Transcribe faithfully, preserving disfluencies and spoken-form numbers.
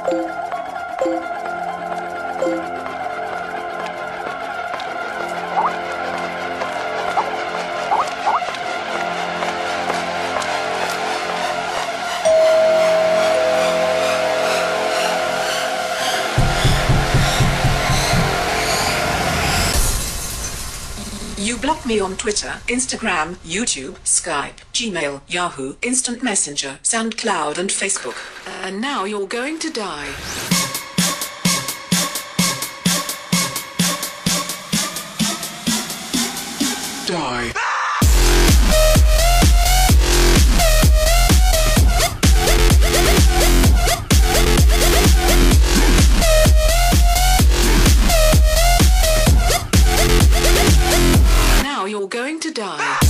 You blocked me on Twitter, Instagram, YouTube, Skype, Gmail, Yahoo, Instant Messenger, SoundCloud and Facebook. And now you're going to die. Die. Now you're going to die.